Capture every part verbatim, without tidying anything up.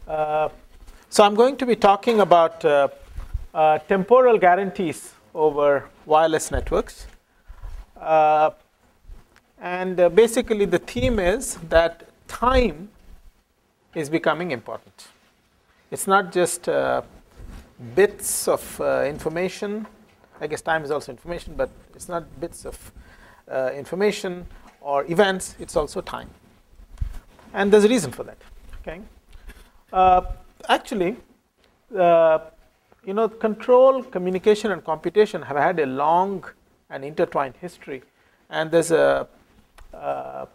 Uh, so I'm going to be talking about uh, uh, temporal guarantees over wireless networks. Uh, and uh, basically the theme is that time is becoming important. It's not just uh, bits of uh, information. I guess time is also information, but it's not bits of uh, information or events, it's also time. And there's a reason for that. Okay. Uh, actually, uh, you know, control, communication, and computation have had a long and intertwined history. And there's a, uh,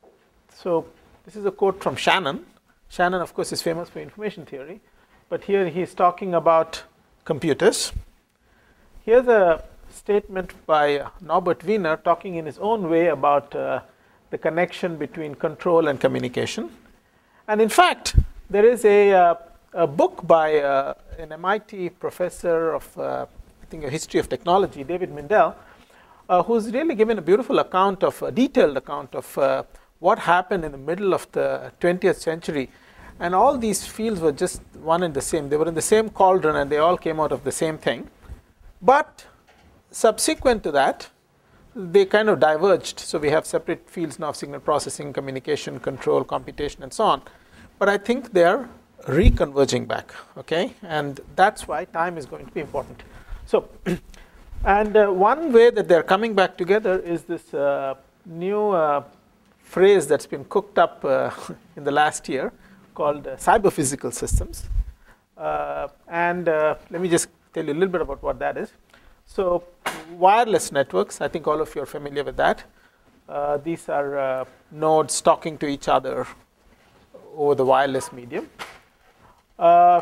so this is a quote from Shannon. Shannon, of course, is famous for information theory. But here he's talking about computers. Here's a statement by Norbert Wiener talking in his own way about uh, the connection between control and communication. And in fact, there is a, uh, a book by uh, an M I T professor of, uh, I think, a history of technology, David Mindell, uh, who's really given a beautiful account of, a detailed account of uh, what happened in the middle of the twentieth century. And all these fields were just one and the same. They were in the same cauldron, and they all came out of the same thing. But subsequent to that, they kind of diverged. So we have separate fields now of signal processing, communication, control, computation, and so on. But I think they are reconverging back, okay? And that's why time is going to be important. So, and uh, one way that they're coming back together is this uh, new uh, phrase that's been cooked up uh, in the last year called uh, cyber-physical systems. Uh, and uh, let me just tell you a little bit about what that is. So, wireless networks, I think all of you are familiar with that. Uh, these are uh, nodes talking to each other over the wireless medium. Uh,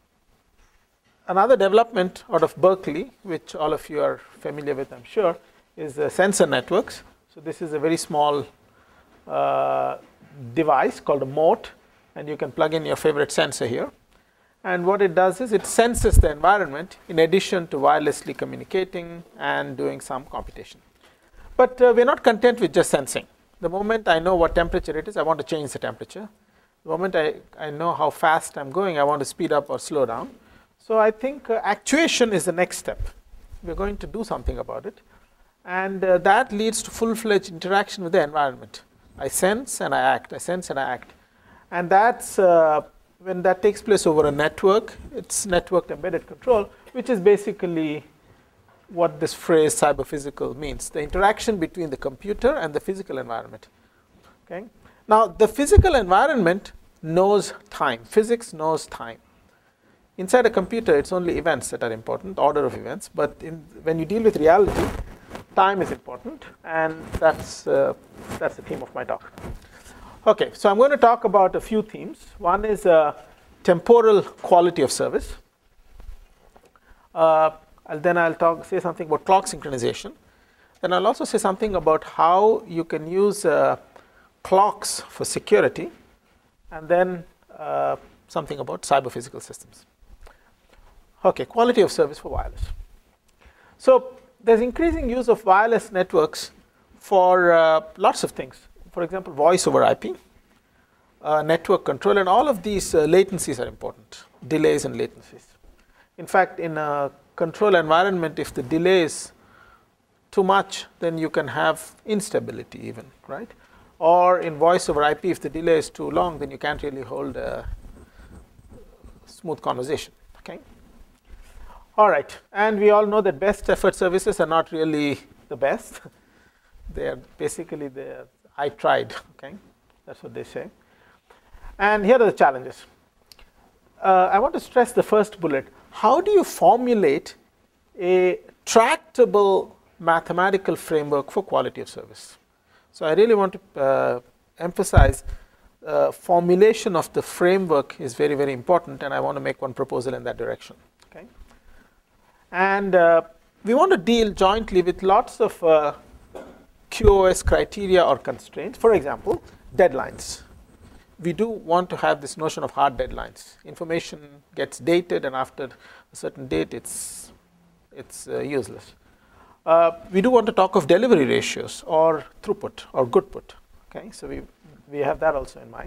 another development out of Berkeley, which all of you are familiar with, I'm sure, is uh, sensor networks. So this is a very small uh, device called a mote, and you can plug in your favorite sensor here. And what it does is it senses the environment in addition to wirelessly communicating and doing some computation. But uh, we're not content with just sensing. The moment I know what temperature it is, I want to change the temperature. The moment I, I know how fast I'm going, I want to speed up or slow down. So I think uh, actuation is the next step. We're going to do something about it. And uh, that leads to full-fledged interaction with the environment. I sense and I act, I sense and I act. And that's, uh, when that takes place over a network, it's networked embedded control, which is basically what this phrase cyber-physical means, the interaction between the computer and the physical environment. Okay? Now, the physical environment knows time. Physics knows time. Inside a computer, it's only events that are important, order of events. But in, when you deal with reality, time is important. And that's, uh, that's the theme of my talk. Okay, so I'm going to talk about a few themes. One is uh, temporal quality of service. Uh, and then I'll talk, say something about clock synchronization. Then I'll also say something about how you can use uh, clocks for security, and then uh, something about cyber-physical systems. Okay, quality of service for wireless. So there's increasing use of wireless networks for uh, lots of things. For example, voice over I P, uh, network control, and all of these uh, latencies are important, delays and latencies. In fact, in a control environment, if the delay is too much, then you can have instability even, right? Or in voice over I P, if the delay is too long, then you can't really hold a smooth conversation, okay? All right, and we all know that best effort services are not really the best. They are basically the, I tried, okay? That's what they say. And here are the challenges. Uh, I want to stress the first bullet. How do you formulate a tractable mathematical framework for quality of service? So I really want to uh, emphasize uh, formulation of the framework is very, very important, and I want to make one proposal in that direction. Okay? And uh, we want to deal jointly with lots of uh, Q o S criteria or constraints. For example, deadlines. We do want to have this notion of hard deadlines. Information gets dated, and after a certain date, it's, it's uh, useless. Uh, we do want to talk of delivery ratios or throughput or goodput. Okay, so we, we have that also in mind.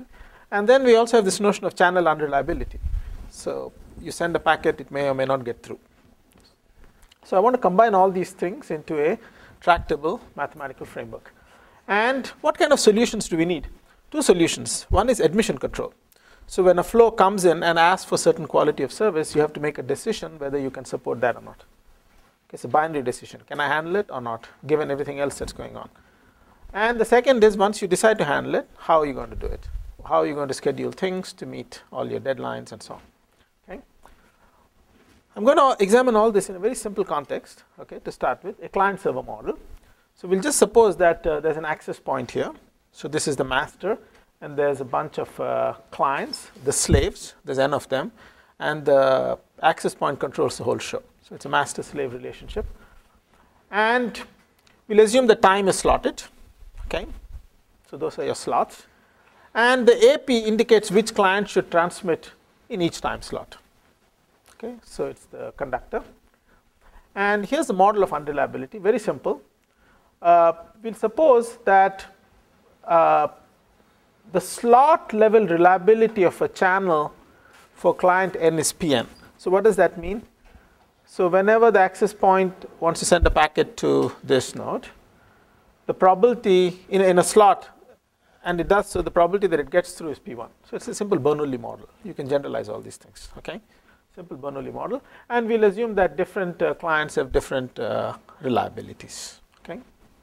And then we also have this notion of channel unreliability. So you send a packet, it may or may not get through. So I want to combine all these things into a tractable mathematical framework. And what kind of solutions do we need? Two solutions. One is admission control. So when a flow comes in and asks for certain quality of service, you have to make a decision whether you can support that or not. It's a binary decision. Can I handle it or not, given everything else that's going on? And the second is, once you decide to handle it, how are you going to do it? How are you going to schedule things to meet all your deadlines and so on? Okay. I'm going to examine all this in a very simple context, okay, to start with, a client-server model. So we'll just suppose that uh, there's an access point here. So this is the master, and there's a bunch of uh, clients, the slaves, there's n of them, and the access point controls the whole show. So it's a master-slave relationship. And we'll assume the time is slotted, okay? So those are your slots. And the A P indicates which client should transmit in each time slot. Okay, so it's the conductor. And here's the model of unreliability, very simple. Uh, we'll suppose that uh, the slot level reliability of a channel for client n is P n. So what does that mean? So whenever the access point wants to send a packet to this node, the probability in, in a slot, and it does so, the probability that it gets through is P one. So it's a simple Bernoulli model. You can generalize all these things, okay? Simple Bernoulli model. And we'll assume that different uh, clients have different uh, reliabilities, okay?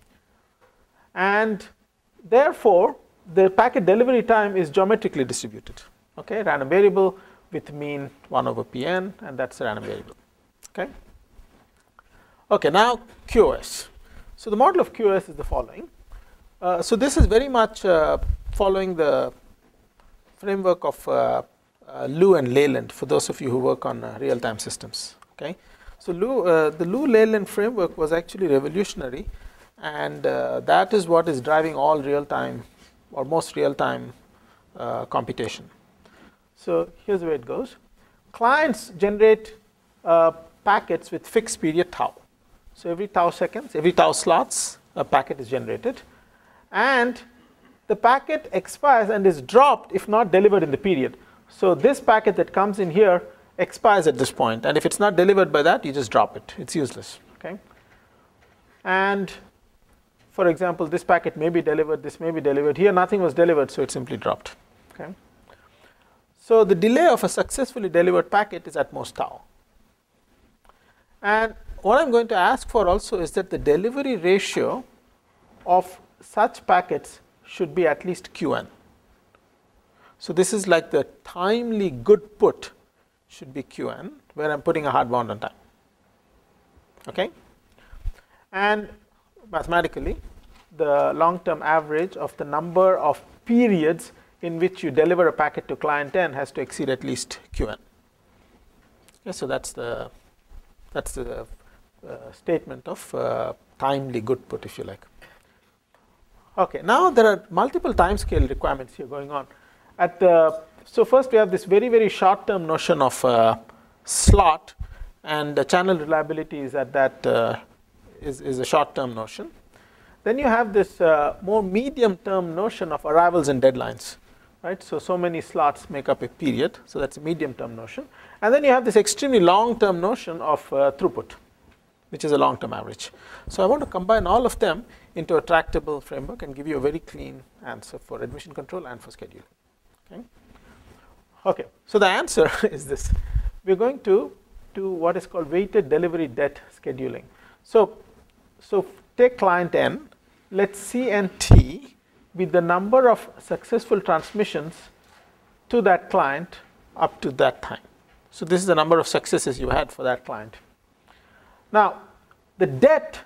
And therefore, the packet delivery time is geometrically distributed, okay? Random variable with mean one over P n, and that's a random variable, okay? Okay, now Q O S. So the model of Q O S is the following. Uh, so this is very much uh, following the framework of uh, uh, Liu and Leyland, for those of you who work on uh, real-time systems, okay? So Liu, uh, the Liu-Leyland framework was actually revolutionary, and uh, that is what is driving all real-time or most real-time uh, computation. So here's the way it goes. Clients generate uh, packets with fixed period tau. So every tau seconds, every tau slots, a packet is generated. And the packet expires and is dropped if not delivered in the period. So this packet that comes in here expires at this point. And if it's not delivered by that, you just drop it. It's useless, okay? And for example, this packet may be delivered, this may be delivered. Here nothing was delivered, so it simply dropped, okay? So the delay of a successfully delivered packet is at most tau. And what I'm going to ask for also is that the delivery ratio of such packets should be at least Q n. So this is like the timely good put should be Q n, where I'm putting a hard bound on time, okay? And mathematically, the long-term average of the number of periods in which you deliver a packet to client n has to exceed at least Q n. Okay, so that's the that's the uh, statement of uh, timely good put, if you like. Okay, now there are multiple time scale requirements here going on. At the so first we have this very very short term notion of uh, slot, and the channel reliability is at that uh, is is a short term notion. Then you have this uh, more medium term notion of arrivals and deadlines. Right? So, so many slots make up a period, so that's a medium-term notion. And then you have this extremely long-term notion of uh, throughput, which is a long-term average. So I want to combine all of them into a tractable framework and give you a very clean answer for admission control and for scheduling. Okay, okay. So the answer is this. We're going to do what is called weighted delivery debt scheduling. So, so take client n, let C and T with the number of successful transmissions to that client up to that time. So this is the number of successes you had for that client. Now, the debt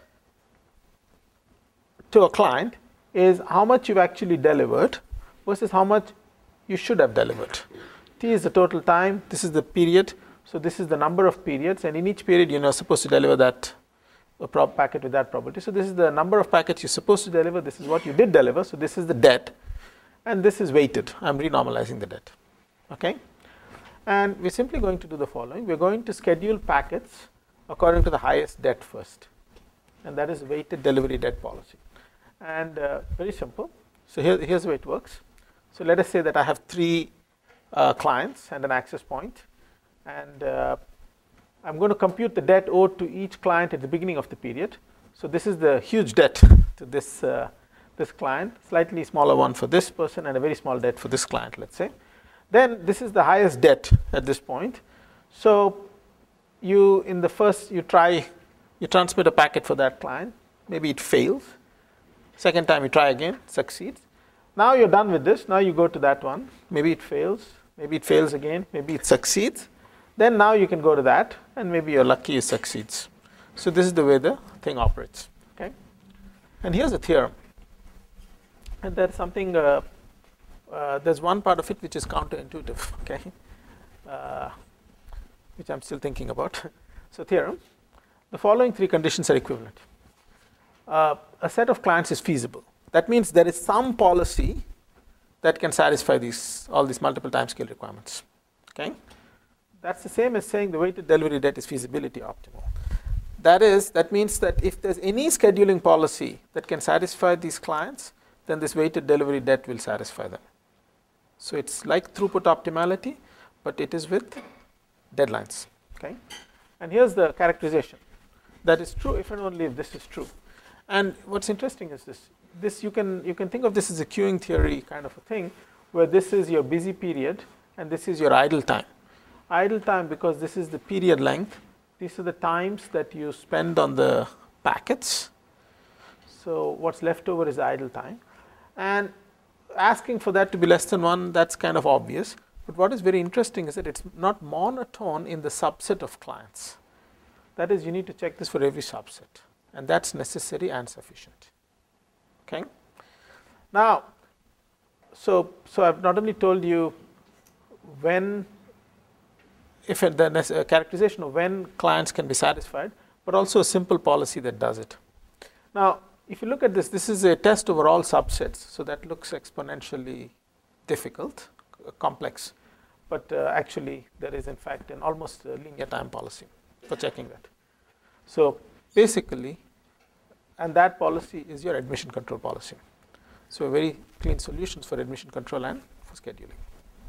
to a client is how much you've actually delivered versus how much you should have delivered. T is the total time, this is the period, so this is the number of periods, and in each period you're supposed to deliver that a prob packet with that probability. So this is the number of packets you're supposed to deliver, this is what you did deliver, so this is the debt, and this is weighted. I'm renormalizing the debt, okay? And we're simply going to do the following. We're going to schedule packets according to the highest debt first, and that is weighted delivery debt policy. And uh, very simple. So here, here's the way it works. So let us say that I have three uh, clients and an access point, and uh, I'm going to compute the debt owed to each client at the beginning of the period. So this is the huge debt to this, uh, this client, slightly smaller one for this person, and a very small debt for this client, let's say. Then this is the highest debt at this point. So you, in the first, you try, you transmit a packet for that client. Maybe it fails. Second time you try again, succeeds. Now you're done with this. Now you go to that one. Maybe it fails. Maybe it fails again. Maybe it succeeds. Then now you can go to that, and maybe you're lucky it succeeds. So this is the way the thing operates. Okay. And here's a theorem. And there's something, uh, uh, there's one part of it which is counterintuitive, okay, uh, which I'm still thinking about. So theorem, the following three conditions are equivalent. Uh, a set of clients is feasible. That means there is some policy that can satisfy these, all these multiple timescale requirements. Okay? That's the same as saying the weighted delivery debt is feasibility optimal. That is, that means that if there's any scheduling policy that can satisfy these clients, then this weighted delivery debt will satisfy them. So it's like throughput optimality, but it is with deadlines. Okay? And here's the characterization. That is true if and only if this is true. And what's interesting is this. This you can you can think of this as a queuing theory kind of a thing, where this is your busy period and this is your idle time. Idle time, because this is the period length. These are the times that you spend on the packets. So what's left over is idle time. And asking for that to be less than one, that's kind of obvious. But what is very interesting is that it's not monotone in the subset of clients. That is, you need to check this for every subset. And that's necessary and sufficient. Okay? Now, so, so I've not only told you when, if it, the characterization of when clients can be satisfied, but also a simple policy that does it. Now, if you look at this, this is a test over all subsets. So that looks exponentially difficult, complex. But uh, actually, there is in fact an almost a linear time policy for checking that. So basically, and that policy is your admission control policy. So very clean solutions for admission control and for scheduling.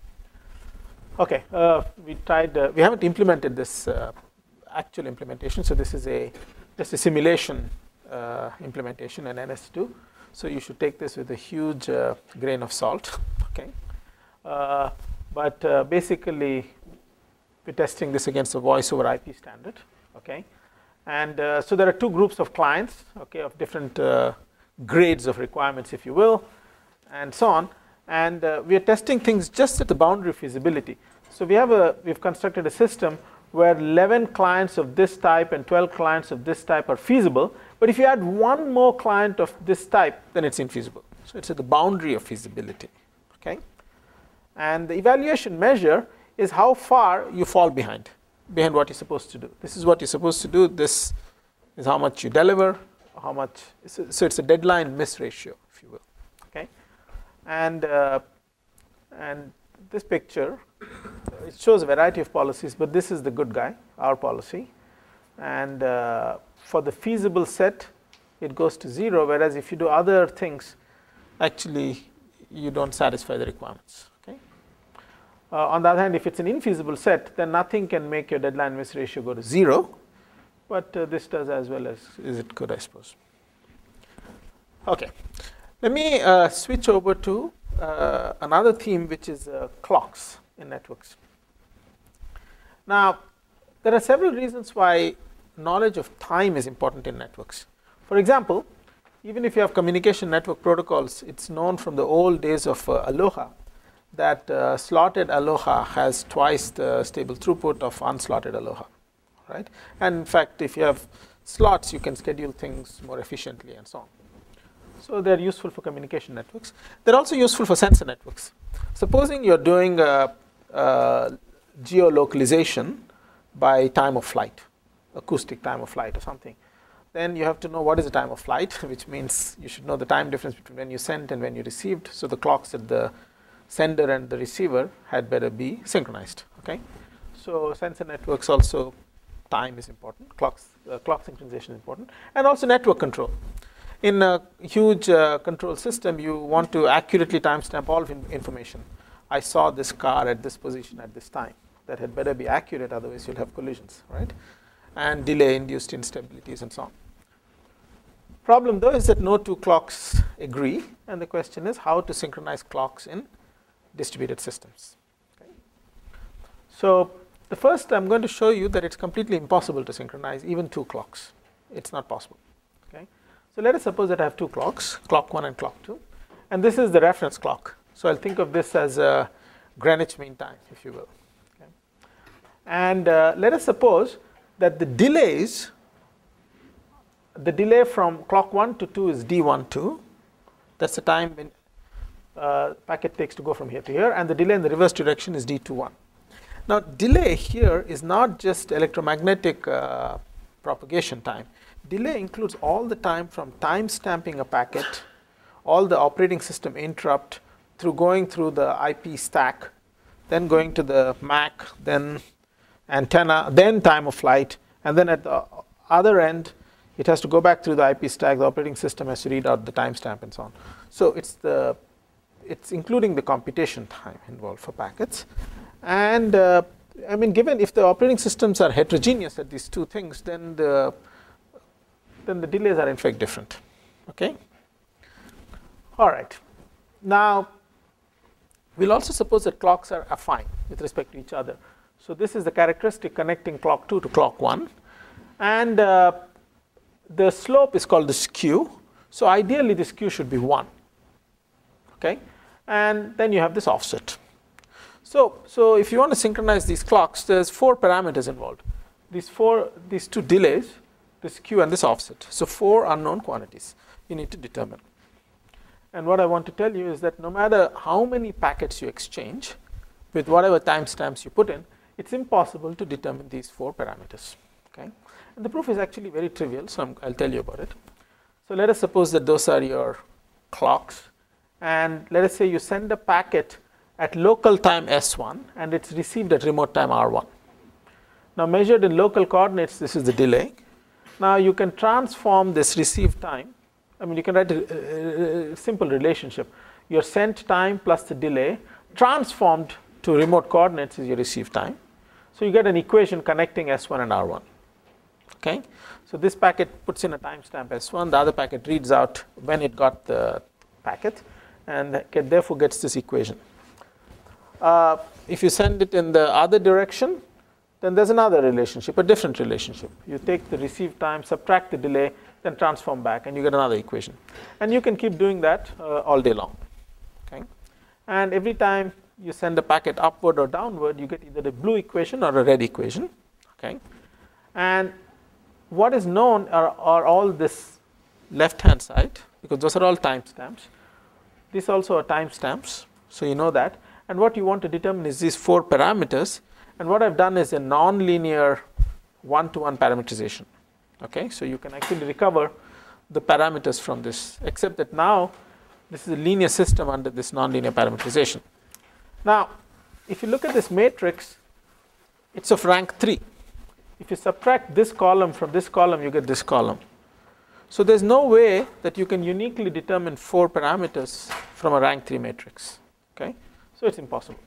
Okay, uh, we tried, uh, we haven't implemented this uh, actual implementation. So this is a just a simulation uh, implementation in N S two. So you should take this with a huge uh, grain of salt. Okay, uh, but uh, basically we're testing this against the voice over I P standard. Okay. And uh, so there are two groups of clients, okay, of different uh, grades of requirements, if you will, and so on. And uh, we are testing things just at the boundary of feasibility. So we have a, we've constructed a system where eleven clients of this type and twelve clients of this type are feasible. But if you add one more client of this type, then it's infeasible. So it's at the boundary of feasibility. Okay? And the evaluation measure is how far you fall behind. behind what you're supposed to do. This is what you're supposed to do. This is how much you deliver, how much. So it's a deadline miss ratio, if you will. Okay, and uh, and this picture, it shows a variety of policies, but this is the good guy, our policy. And uh, for the feasible set, it goes to zero. Whereas if you do other things, actually you don't satisfy the requirements. Uh, on the other hand, if it's an infeasible set, then nothing can make your deadline miss ratio go to zero. But uh, this does as well as is it could, I suppose. Okay, let me uh, switch over to uh, another theme, which is uh, clocks in networks. Now, there are several reasons why knowledge of time is important in networks. For example, even if you have communication network protocols, it's known from the old days of uh, Aloha that uh, slotted Aloha has twice the stable throughput of unslotted Aloha, right? And in fact, if you have slots, you can schedule things more efficiently and so on. So they're useful for communication networks. They're also useful for sensor networks. Supposing you're doing a, a geolocalization by time of flight, acoustic time of flight or something, then you have to know what is the time of flight, which means you should know the time difference between when you sent and when you received. So the clocks at the sender and the receiver had better be synchronized. Okay, so sensor networks also time is important. Clocks, uh, clock synchronization is important, and also network control. In a huge uh, control system, you want to accurately timestamp all in information. I saw this car at this position at this time. That had better be accurate, otherwise you'll have collisions, right? And delay-induced instabilities and so on. Problem though is that no two clocks agree, and the question is how to synchronize clocks in distributed systems. Okay. So the first, I'm going to show you that it's completely impossible to synchronize even two clocks. It's not possible. Okay. So let us suppose that I have two clocks, clock one and clock two, and this is the reference clock. So I'll think of this as a Greenwich Mean Time, if you will. Okay. And uh, let us suppose that the delays, the delay from clock one to two is D one two. That's the time when uh, packet takes to go from here to here, and the delay in the reverse direction is D two one. Now, delay here is not just electromagnetic uh, propagation time. Delay includes all the time from time stamping a packet, all the operating system interrupt, through going through the I P stack, then going to the M A C, then antenna, then time of flight, and then at the other end, it has to go back through the I P stack. The operating system has to read out the timestamp and so on. So it's the it's including the computation time involved for packets. And uh, I mean, given if the operating systems are heterogeneous at these two things, then the then the delays are in fact different. Okay. All right. Now, we'll also suppose that clocks are affine with respect to each other. So this is the characteristic connecting clock two to clock one, and uh, the slope is called the skew. So ideally, the skew should be one. Okay, and then you have this offset. So, so if you want to synchronize these clocks, there's four parameters involved. These four, these two delays, the skew and this offset. So four unknown quantities you need to determine. And what I want to tell you is that no matter how many packets you exchange, with whatever timestamps you put in, it's impossible to determine these four parameters. Okay, and the proof is actually very trivial, so I'm, I'll tell you about it. So let us suppose that those are your clocks, and let us say you send a packet at local time S one, and it's received at remote time R one. Now, measured in local coordinates, this is the delay. Now, you can transform this received time. I mean, you can write a, a, a simple relationship. Your sent time plus the delay transformed to remote coordinates is your received time. So you get an equation connecting S one and R one. Okay, so this packet puts in a timestamp S one. The other packet reads out when it got the packet, and get, therefore gets this equation. Uh, if you send it in the other direction, then there's another relationship, a different relationship. You take the received time, subtract the delay, then transform back, and you get another equation. And you can keep doing that uh, all day long. Okay, and every time you send a packet upward or downward, you get either a blue equation or a red equation. Okay, and what is known are, are all this left-hand side, because those are all timestamps. These also are timestamps, so you know that. And what you want to determine is these four parameters. And what I've done is a non-linear one-to-one parameterization. Okay, so you can actually recover the parameters from this, except that now this is a linear system under this non-linear parameterization. Now, if you look at this matrix, it's of rank three. If you subtract this column from this column, you get this column. So there's no way that you can uniquely determine four parameters from a rank three matrix. Okay, so it's impossible.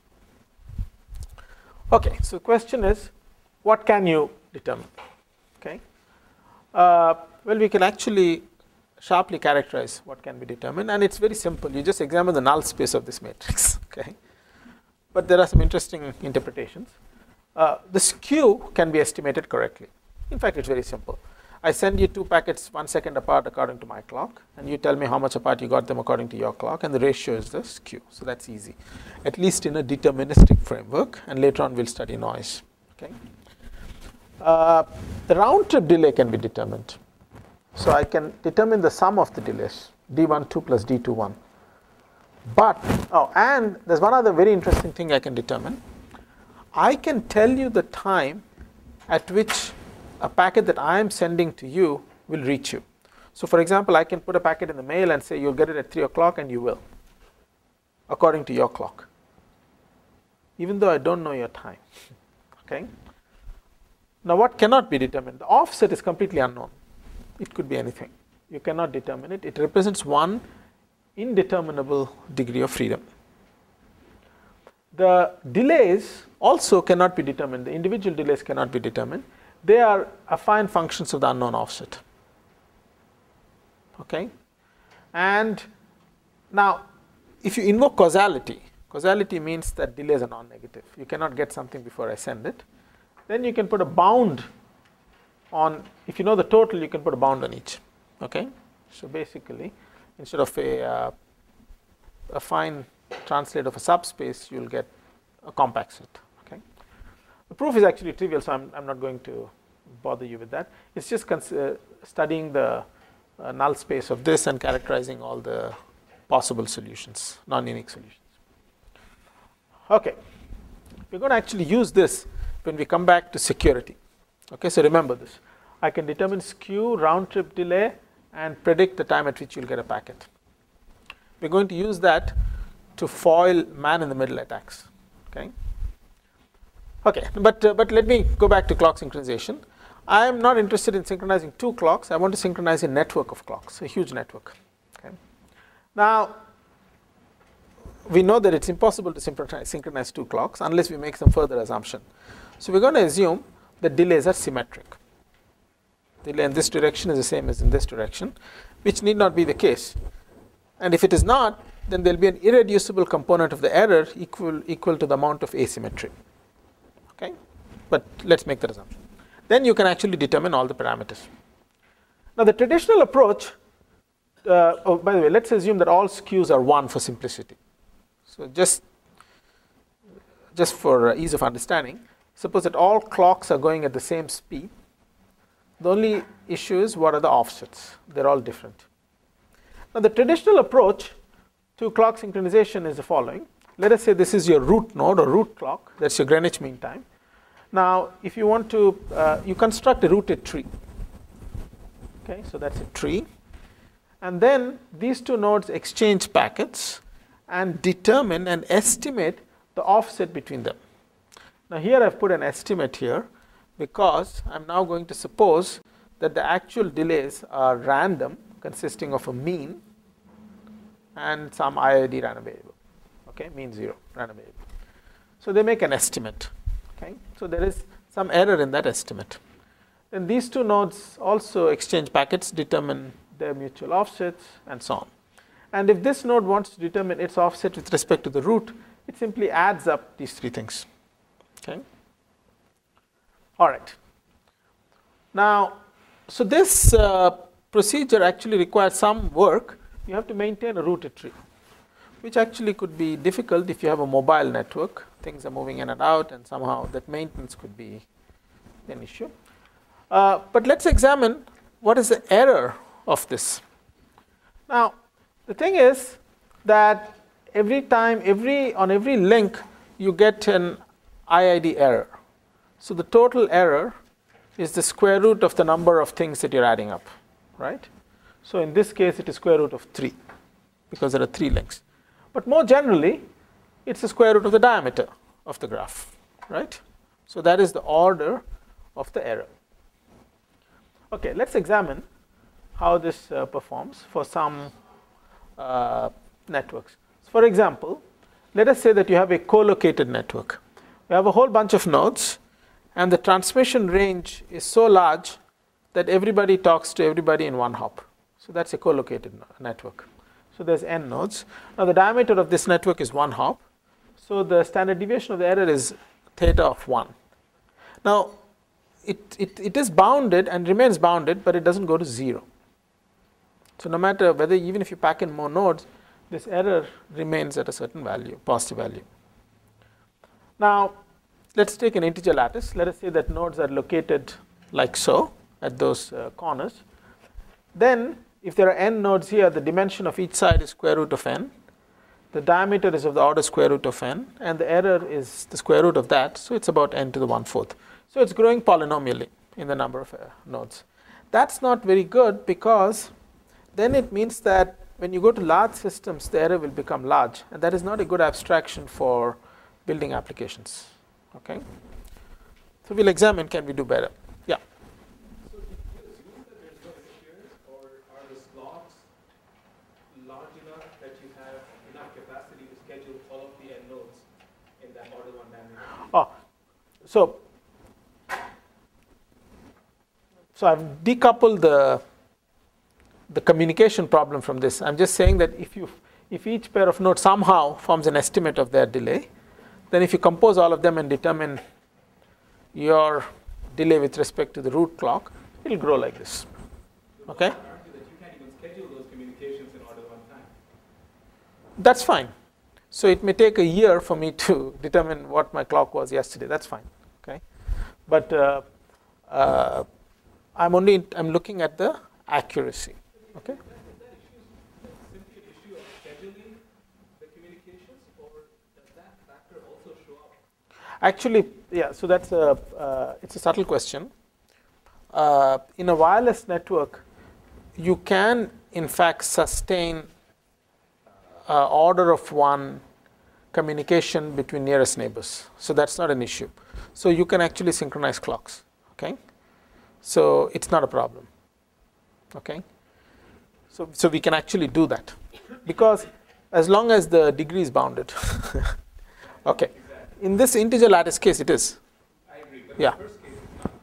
Okay, so the question is, what can you determine? Okay, uh, well, we can actually sharply characterize what can be determined, and it's very simple. You just examine the null space of this matrix. Okay, but there are some interesting interpretations. Uh, the skew can be estimated correctly. In fact, it's very simple. I send you two packets one second apart according to my clock, and you tell me how much apart you got them according to your clock, and the ratio is the skew. So that's easy, at least in a deterministic framework, and later on we'll study noise. Okay. Uh, the round trip delay can be determined. So I can determine the sum of the delays, D one two plus D two one. But, oh, and there's one other very interesting thing I can determine. I can tell you the time at which a packet that I am sending to you will reach you. So for example, I can put a packet in the mail and say you'll get it at three o'clock, and you will, according to your clock, even though I don't know your time. Okay. Now what cannot be determined? The offset is completely unknown. It could be anything. You cannot determine it. It represents one indeterminable degree of freedom. The delays also cannot be determined. The individual delays cannot be determined. They are affine functions of the unknown offset. Okay? And now, if you invoke causality, causality means that delays are non-negative. You cannot get something before I send it. Then you can put a bound on, if you know the total, you can put a bound on each. Okay? So basically, instead of a, uh, a fine translate of a subspace, you'll get a compact set. Okay? The proof is actually trivial, so I'm, I'm not going to bother you with that. It's just uh, studying the uh, null space of this and characterizing all the possible solutions, non-unique solutions. Okay, we're going to actually use this when we come back to security. Okay, so remember this. I can determine skew, round trip delay, and predict the time at which you'll get a packet. We're going to use that to foil man-in-the-middle attacks. Okay. Okay, but uh, but let me go back to clock synchronization. I am not interested in synchronizing two clocks. I want to synchronize a network of clocks, a huge network. Okay. Now, we know that it's impossible to synchronize, synchronize two clocks unless we make some further assumption. So we're going to assume that delays are symmetric. Delay in this direction is the same as in this direction, which need not be the case. And if it is not, then there will be an irreducible component of the error equal, equal to the amount of asymmetry. Okay? But let's make that assumption. Then you can actually determine all the parameters. Now the traditional approach, uh, oh, by the way, let's assume that all skews are one for simplicity. So just, just for ease of understanding, suppose that all clocks are going at the same speed. The only issue is what are the offsets. They're all different. Now the traditional approach to clock synchronization is the following. Let us say this is your root node or root clock. That's your Greenwich Mean Time. Now if you want to, uh, you construct a rooted tree. Okay, so that's a tree. And then these two nodes exchange packets and determine and estimate the offset between them. Now here I've put an estimate here because I'm now going to suppose that the actual delays are random, consisting of a mean and some I I D random variable. Okay, mean zero, random variable. So they make an estimate. Okay, so there is some error in that estimate. Then these two nodes also exchange packets, determine their mutual offsets, and so on. And if this node wants to determine its offset with respect to the root, it simply adds up these three things. Okay. All right. Now, so this uh, procedure actually requires some work. You have to maintain a rooted tree, which actually could be difficult if you have a mobile network. Things are moving in and out, and somehow that maintenance could be an issue. Uh, but let's examine what is the error of this. Now, the thing is that every time, every on every link, you get an I I D error. So the total error is the square root of the number of things that you're adding up, right? So in this case, it is square root of three, because there are three links. But more generally, it's the square root of the diameter of the graph, right? So that is the order of the error. Okay, let's examine how this uh, performs for some uh, networks. So for example, let us say that you have a co-located network. You have a whole bunch of nodes, and the transmission range is so large that everybody talks to everybody in one hop. So that's a co-located network. So there's n nodes. Now the diameter of this network is one hop. So the standard deviation of the error is theta of one. Now it, it, it is bounded and remains bounded, but it doesn't go to zero. So no matter whether, even if you pack in more nodes, this error remains at a certain value, positive value. Now let's take an integer lattice. Let us say that nodes are located like so at those uh, corners. Then if there are n nodes here, the dimension of each side is square root of n. The diameter is of the order square root of n, and the error is the square root of that, so it's about n to the one fourth. So it's growing polynomially in the number of uh, nodes. That's not very good, because then it means that when you go to large systems, the error will become large, and that is not a good abstraction for building applications. Okay? So we'll examine, can we do better? Yeah. So did you assume that there's no interference, or are the capacity to schedule all of the n nodes in that order one diameter. Oh, so so I've decoupled the the communication problem from this. I'm just saying that if you if each pair of nodes somehow forms an estimate of their delay, then if you compose all of them and determine your delay with respect to the root clock, it will grow like this. Okay? Argue that you can't even schedule those communications in order one time. That's fine. So it may take a year for me to determine what my clock was yesterday. That's fine. Okay? But uh, uh, I'm only I'm looking at the accuracy. Okay? Actually, yeah, so that's a, uh, it's a subtle question. Uh, in a wireless network, you can, in fact, sustain uh, order of one communication between nearest neighbors. So that's not an issue. So you can actually synchronize clocks, okay? So it's not a problem, okay? So, so we can actually do that because as long as the degree is bounded, okay. In this integer lattice case, it is. I agree, but yeah. In the first case, it's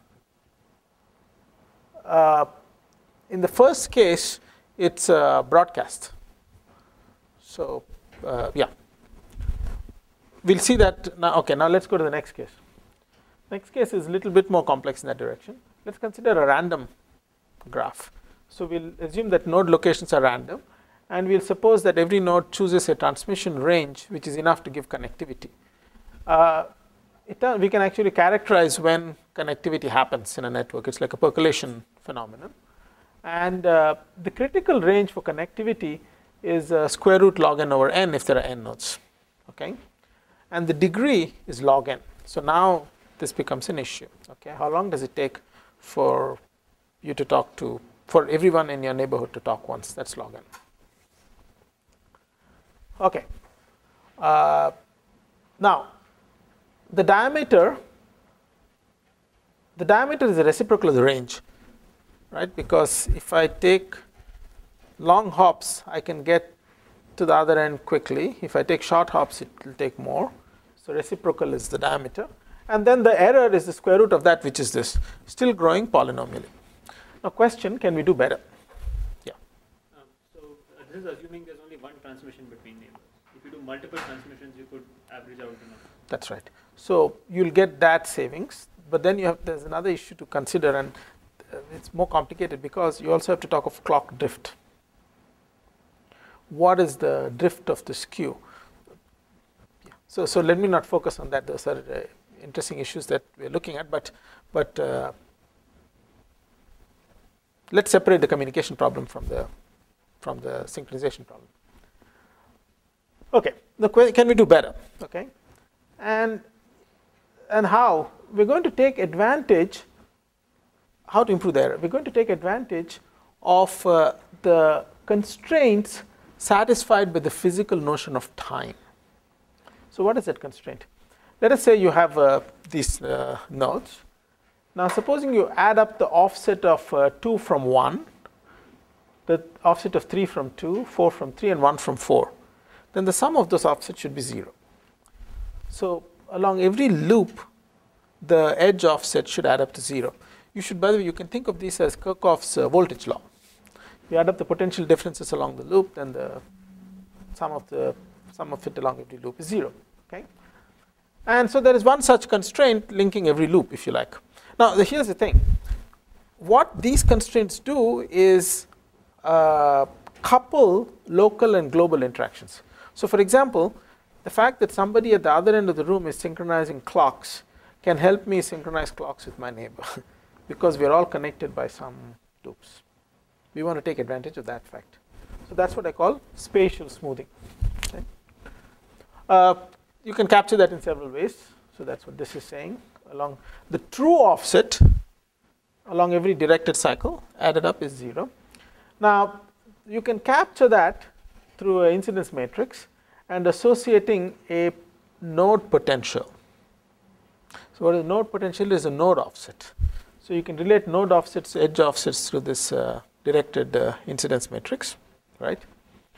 not. Uh, in the first case, it's uh, broadcast. So, uh, yeah. We'll see that now. Okay, now let's go to the next case. Next case is a little bit more complex in that direction. Let's consider a random graph. So, we'll assume that node locations are random, and we'll suppose that every node chooses a transmission range which is enough to give connectivity. Uh, it, uh, we can actually characterize when connectivity happens in a network. It's like a percolation phenomenon. And uh, the critical range for connectivity is uh, square root log n over n if there are n nodes. Okay? And the degree is log n. So now this becomes an issue. Okay? How long does it take for you to talk to, for everyone in your neighborhood to talk once? That's log n. Okay. Uh, now, the diameter, the diameter is the reciprocal of the range, right? Because if I take long hops, I can get to the other end quickly. If I take short hops, it will take more. So reciprocal is the diameter. And then the error is the square root of that, which is this, still growing polynomially. Now question, can we do better? Yeah. Um, so uh, this is assuming there's only one transmission between neighbors. If you do multiple transmissions, you could average out enough. That's right. So you'll get that savings, but then you have there's another issue to consider, and uh, it's more complicated because you also have to talk of clock drift. What is the drift of the skew? Yeah. So so let me not focus on that. Those are uh, interesting issues that we're looking at, but but uh, let's separate the communication problem from the from the synchronization problem. Okay, the question, can we do better? Okay. And, and how? We're going to take advantage, how to improve the error? We're going to take advantage of uh, the constraints satisfied by the physical notion of time. So what is that constraint? Let us say you have uh, these uh, nodes. Now supposing you add up the offset of uh, two from one, the offset of three from two, four from three, and one from four. Then the sum of those offsets should be zero. So along every loop, the edge offset should add up to zero. You should, by the way, you can think of this as Kirchhoff's uh, voltage law. You add up the potential differences along the loop, then the sum of the sum of it along every loop is zero. Okay, and so there is one such constraint linking every loop, if you like. Now the, here's the thing: what these constraints do is uh, couple local and global interactions. So, for example, the fact that somebody at the other end of the room is synchronizing clocks can help me synchronize clocks with my neighbor because we are all connected by some loops. We want to take advantage of that fact. So that's what I call spatial smoothing. Okay. Uh, you can capture that in several ways. So that's what this is saying. Along the true offset along every directed cycle added up is zero. Now you can capture that through an incidence matrix and associating a node potential. So what is node potential is a node offset. So you can relate node offsets, edge offsets through this uh, directed uh, incidence matrix, right?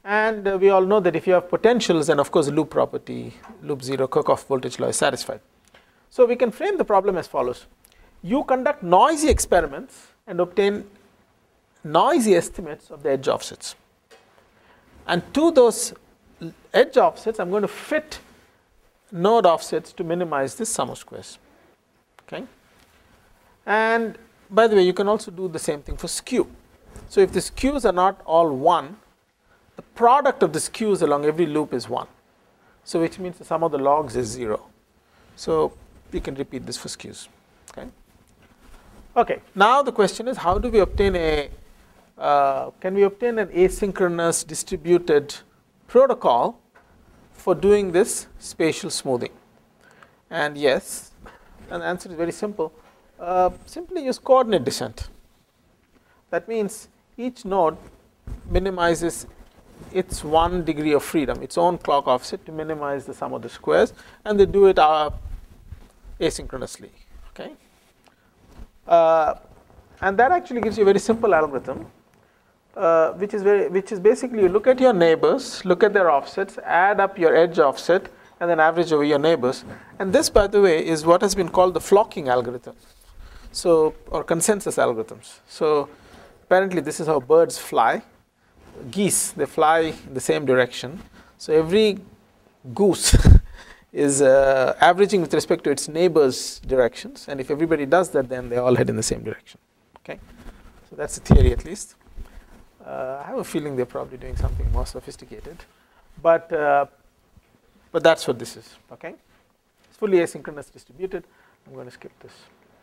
And uh, we all know that if you have potentials, then of course the loop property, loop zero, Kirchhoff voltage law is satisfied. So we can frame the problem as follows. You conduct noisy experiments and obtain noisy estimates of the edge offsets. And to those edge offsets, I'm going to fit node offsets to minimize this sum of squares. Okay? And by the way, you can also do the same thing for skew. So if the skews are not all one, the product of the skews along every loop is one. So which means the sum of the logs is zero. So we can repeat this for skews. Okay. Okay. Now the question is, how do we obtain a uh, can we obtain an asynchronous distributed protocol for doing this spatial smoothing? And yes, and the answer is very simple. Uh, simply use coordinate descent. That means each node minimizes its one degree of freedom, its own clock offset, to minimize the sum of the squares, and they do it uh, asynchronously. Okay, uh, and that actually gives you a very simple algorithm, uh, which is very, which is basically you look at your neighbors, look at their offsets, add up your edge offset, and then average over your neighbors. And this, by the way, is what has been called the flocking algorithm, so or consensus algorithms. So apparently, this is how birds fly. Geese, they fly in the same direction. So every goose is uh, averaging with respect to its neighbors' directions. And if everybody does that, then they all head in the same direction. Okay, so that's the theory, at least. Uh, I have a feeling they're probably doing something more sophisticated, but uh, but that's what this is. Okay, it's fully asynchronous distributed. I'm going to skip this.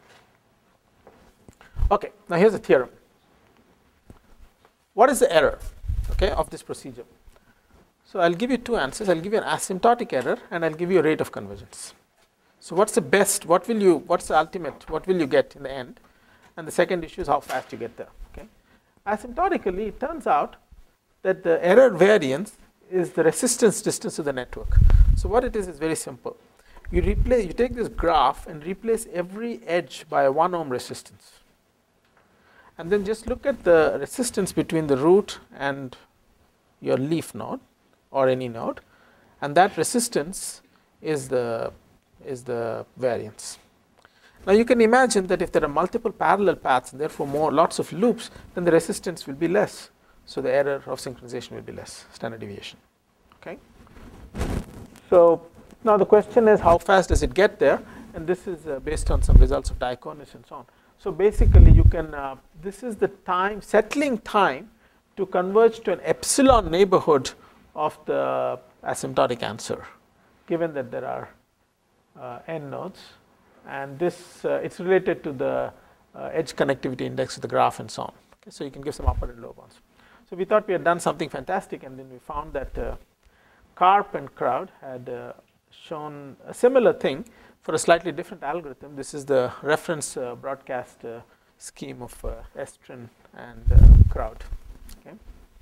Okay, now here's the theorem. What is the error, okay, of this procedure? So I'll give you two answers. I'll give you an asymptotic error, and I'll give you a rate of convergence. So what's the best? What will you? What's the ultimate? What will you get in the end? And the second issue is how fast you get there. Okay. Asymptotically, it turns out that the error variance is the resistance distance to the network. So what it is is very simple. You replace. You take this graph and replace every edge by a one ohm resistance. And then just look at the resistance between the root and your leaf node or any node, and that resistance is the is the variance. Now you can imagine that if there are multiple parallel paths and therefore more lots of loops, then the resistance will be less. So the error of synchronization will be less, standard deviation. Okay. So now the question is, how fast does it get there? And this is uh, based on some results of Diaconis and so on. So basically, you can. Uh, this is the time settling time to converge to an epsilon neighborhood of the asymptotic answer, given that there are uh, n nodes, and this uh, it's related to the uh, edge connectivity index of the graph and so on. Okay, so you can give some upper and lower bounds. So we thought we had done something fantastic, and then we found that uh, Karp and Crowd had uh, shown a similar thing for a slightly different algorithm. This is the reference uh, broadcast uh, scheme of uh, Estrin and uh, Crowd. Okay.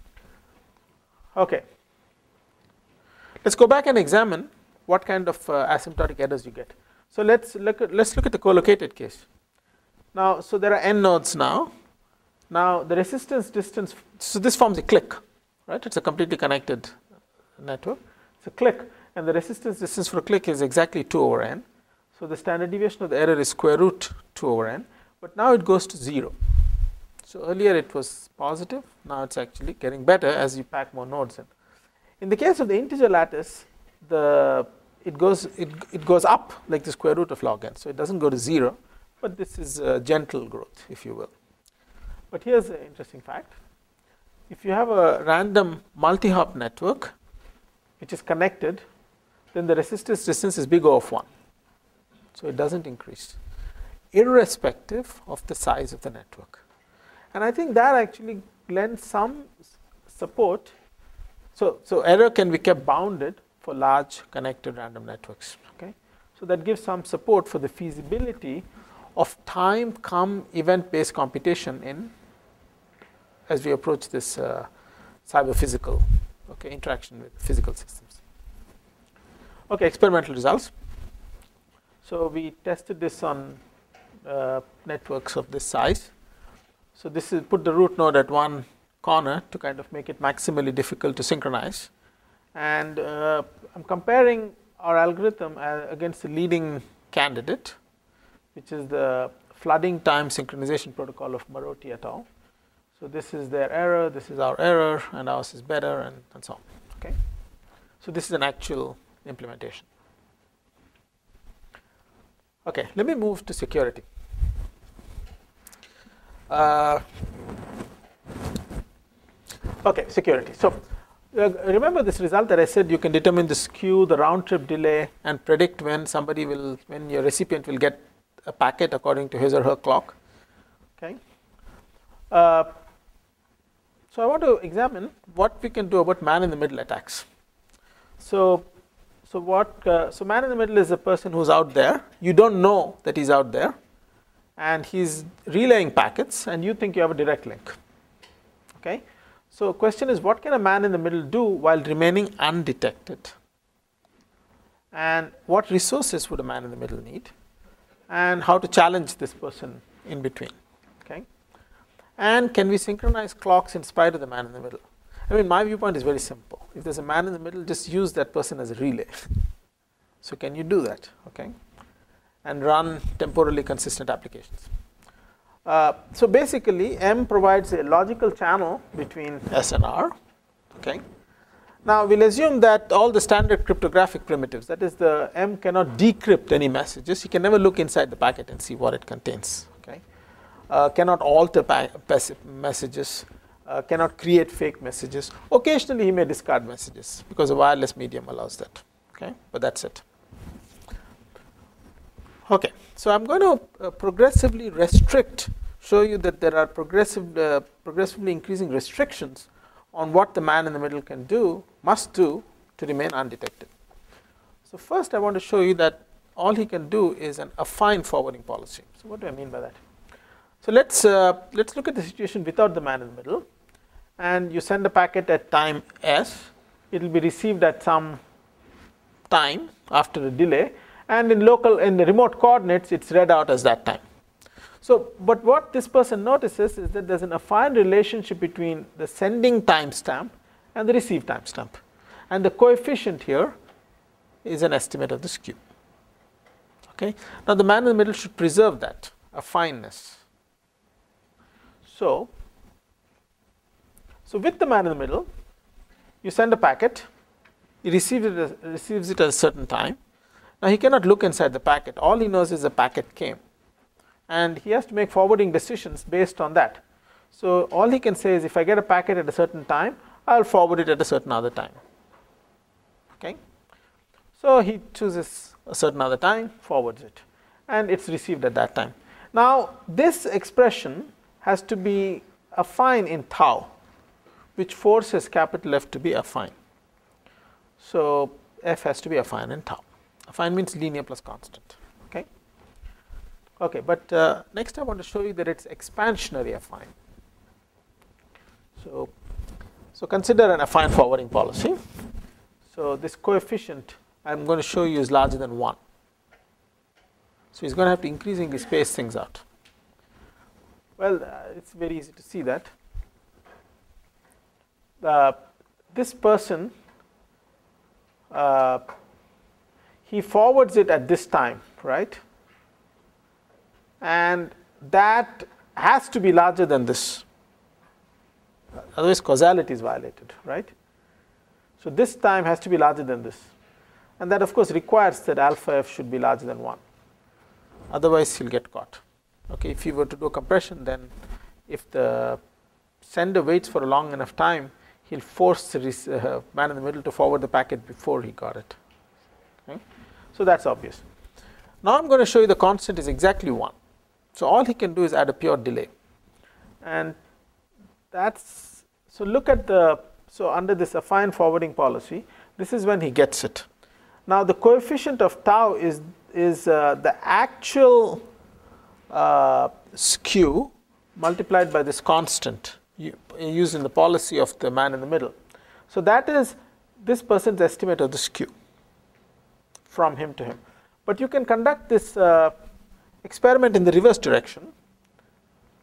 Okay. Let's go back and examine what kind of uh, asymptotic errors you get. So let's look at let's look at the collocated case. Now, so there are n nodes now. Now the resistance distance. So this forms a clique, right? It's a completely connected network. It's a clique, and the resistance distance for a clique is exactly two over n. So the standard deviation of the error is square root two over n, but now it goes to zero. So earlier it was positive, now it's actually getting better as you pack more nodes in. In the case of the integer lattice, the it goes it, it goes up like the square root of log n. So it doesn't go to zero, but this is a gentle growth, if you will. But here's an interesting fact. If you have a random multi-hop network which is connected, then the resistance distance is big O of one. So it doesn't increase, irrespective of the size of the network. And I think that actually lends some support. So, so error can be kept bounded for large connected random networks. Okay? So that gives some support for the feasibility of time come event based computation in as we approach this uh, cyber physical, okay, interaction with physical systems. Okay, experimental results. So we tested this on uh, networks of this size. So this is put the root node at one corner to kind of make it maximally difficult to synchronize. And uh, I'm comparing our algorithm uh, against the leading candidate, which is the flooding time synchronization protocol of Marotti et al. So this is their error, this is our error, and ours is better, and, and so on. Okay. So this is an actual implementation. Okay, let me move to security. Uh, okay, security. So uh, remember this result that I said you can determine the skew, the round trip delay, and predict when somebody will, when your recipient will get a packet according to his or her clock. Okay. Uh, so I want to examine what we can do about man-in-the-middle attacks. So, so what? Uh, so man in the middle is a person who's out there. You don't know that he's out there, and he's relaying packets, and you think you have a direct link. Okay. So question is, what can a man in the middle do while remaining undetected? And what resources would a man in the middle need? And how to challenge this person in between. Okay. And can we synchronize clocks in spite of the man in the middle? I mean, my viewpoint is very simple. If there's a man in the middle, just use that person as a relay. So can you do that? Okay. And run temporally consistent applications. Uh, so basically, M provides a logical channel between S and R. Okay. Now we'll assume that all the standard cryptographic primitives, that is, the M cannot decrypt any messages. You can never look inside the packet and see what it contains. Okay. Uh, cannot alter messages. Uh, cannot create fake messages. Occasionally he may discard messages because a wireless medium allows that. Okay, but that's it. Okay, so I'm going to uh, progressively restrict, show you that there are progressive, uh, progressively increasing restrictions on what the man in the middle can do, must do to remain undetected. So first I want to show you that all he can do is an affine forwarding policy. So what do I mean by that? So let's uh, let's look at the situation without the man in the middle. And you send a packet at time S, it will be received at some time after a delay, and in local, in the remote coordinates, it's read out as that time. So, but what this person notices is that there's an affine relationship between the sending timestamp and the receive timestamp, and the coefficient here is an estimate of the skew. Okay. Now the man in the middle should preserve that affineness. So. So with the man in the middle, you send a packet, he receives it, receives it at a certain time. Now he cannot look inside the packet. All he knows is the packet came, and he has to make forwarding decisions based on that. So all he can say is, if I get a packet at a certain time, I'll forward it at a certain other time. Okay. So he chooses a certain other time, forwards it, and it's received at that time. Now this expression has to be affine in tau, which forces capital F to be affine. So F has to be affine in tau. Affine means linear plus constant. Okay. Okay, but uh, next I want to show you that it's expansionary affine. So, so consider an affine forwarding policy. So this coefficient I'm going to show you is larger than one. So he's going to have to increasingly space things out. Well, uh, it's very easy to see that. Uh, this person, uh, he forwards it at this time, right? And that has to be larger than this. Otherwise causality is violated, right? So this time has to be larger than this. And that of course requires that alpha F should be larger than one. Otherwise he'll get caught. Okay, if you were to do a compression, then if the sender waits for a long enough time, he'll force the uh, man in the middle to forward the packet before he got it. Okay? So that's obvious. Now I'm going to show you the constant is exactly one. So all he can do is add a pure delay. And that's, so look at the, so under this affine forwarding policy, this is when he gets it. Now the coefficient of tau is, is uh, the actual uh, skew multiplied by this constant used in the policy of the man in the middle. So that is this person's estimate of the skew from him to him. But you can conduct this uh, experiment in the reverse direction,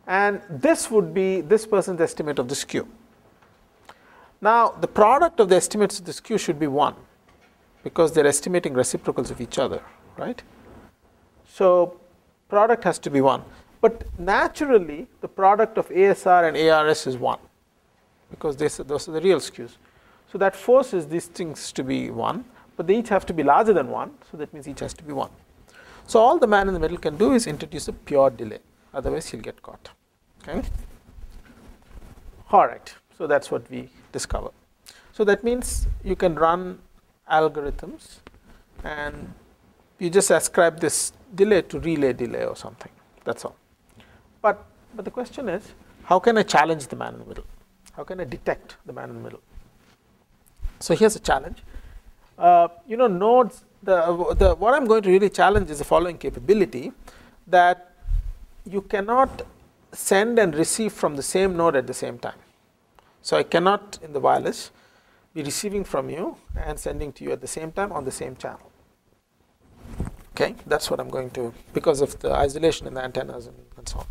And this would be this person's estimate of the skew. Now, the product of the estimates of the skew should be one, because they're estimating reciprocals of each other, right? So, product has to be one. But naturally, the product of A S R and A R S is one, because they, those are the real skews. So, that forces these things to be one, but they each have to be larger than one, so that means each has to be one. So, all the man in the middle can do is introduce a pure delay, otherwise he'll get caught. Okay? All right, so that's what we discover. So, that means you can run algorithms and you just ascribe this delay to relay delay or something, that's all. But, but the question is, how can I challenge the man in the middle? How can I detect the man in the middle? So, here's a challenge. Uh, you know, nodes, the, the, what I'm going to really challenge is the following capability, that you cannot send and receive from the same node at the same time. So, I cannot in the wireless be receiving from you and sending to you at the same time on the same channel. Okay, that's what I'm going to, because of the isolation in the antennas and, and so on.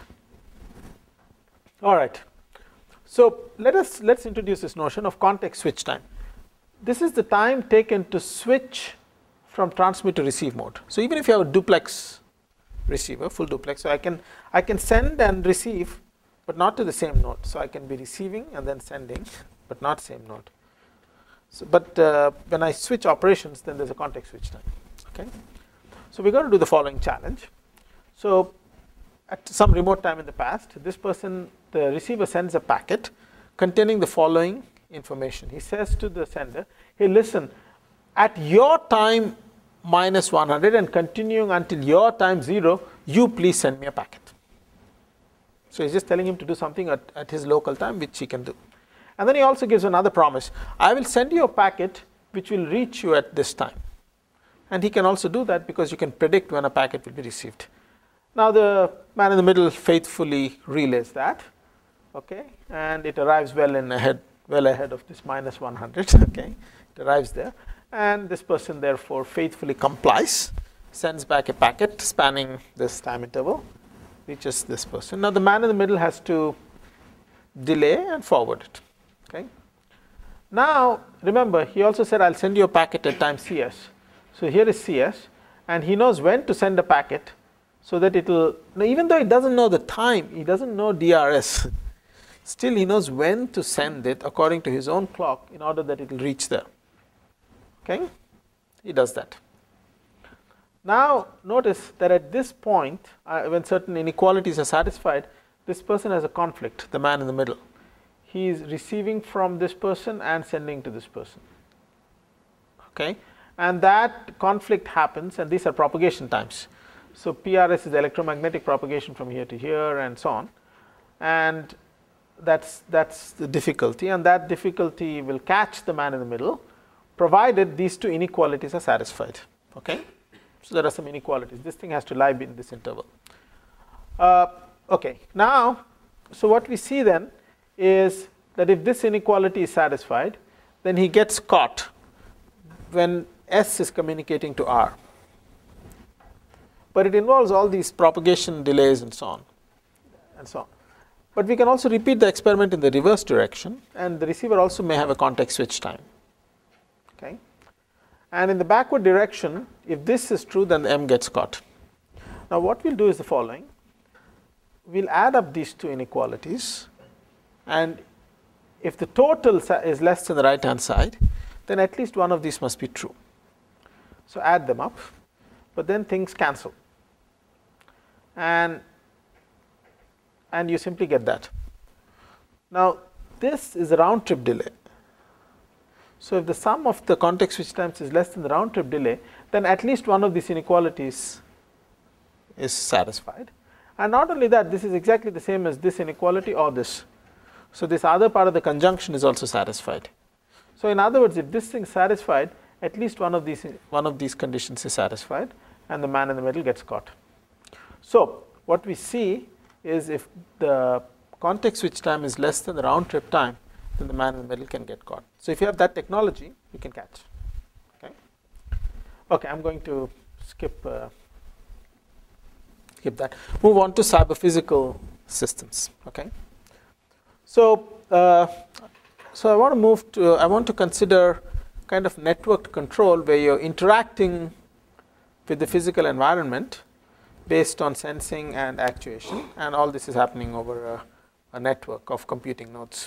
All right. So, let us let's introduce this notion of context switch time. This is the time taken to switch from transmit to receive mode. So, even if you have a duplex receiver, full duplex, so I can I can send and receive, but not to the same node. So, I can be receiving and then sending, but not same node. So, but uh, when I switch operations, then there's a context switch time. Okay. So, we're going to do the following challenge. So, at some remote time in the past, this person, the receiver sends a packet containing the following information. He says to the sender, hey, listen, at your time minus one hundred and continuing until your time zero, you please send me a packet. So, he's just telling him to do something at, at his local time, which he can do. And then he also gives another promise. I will send you a packet which will reach you at this time. And he can also do that because you can predict when a packet will be received. Now, the man in the middle faithfully relays that, okay, and it arrives well in ahead, well ahead of this minus one hundred, okay, it arrives there, and this person therefore faithfully complies, sends back a packet spanning this time interval, reaches this person. Now, the man in the middle has to delay and forward it, okay. Now, remember, he also said, I'll send you a packet at time C S. So, here is C S, and he knows when to send a packet, so that it will, even though he doesn't know the time, he doesn't know D R S, still he knows when to send it according to his own clock in order that it will reach there. Okay? He does that. Now, notice that at this point, uh, when certain inequalities are satisfied, this person has a conflict, the man in the middle. He is receiving from this person and sending to this person. Okay? And that conflict happens, and these are propagation times. So, P R S is electromagnetic propagation from here to here and so on, and that's, that's the difficulty, and that difficulty will catch the man in the middle, provided these two inequalities are satisfied. Okay? So, there are some inequalities. This thing has to lie in this interval. Uh, okay. Now, so what we see then is that if this inequality is satisfied, then he gets caught when S is communicating to R. But it involves all these propagation delays and so on, and so on. But we can also repeat the experiment in the reverse direction, and the receiver also may have a context switch time. Okay? And in the backward direction, if this is true, then the M gets caught. Now, what we'll do is the following. We'll add up these two inequalities, and if the total is less than the right hand side, then at least one of these must be true. So, add them up, but then things cancel, and and you simply get that. Now, this is a round trip delay. So, if the sum of the context switch times is less than the round trip delay, then at least one of these inequalities is satisfied. And not only that, this is exactly the same as this inequality or this. So, this other part of the conjunction is also satisfied. So, in other words, if this thing is satisfied, at least one of these one of these conditions is satisfied, and the man in the middle gets caught. So, what we see is if the context switch time is less than the round trip time, then the man in the middle can get caught. So, if you have that technology, you can catch. Okay, okay, I'm going to skip uh, skip that. Move on to cyber physical systems. Okay. So, uh, so I want to move to, I want to consider kind of networked control where you're interacting with the physical environment based on sensing and actuation, and all this is happening over a, a network of computing nodes.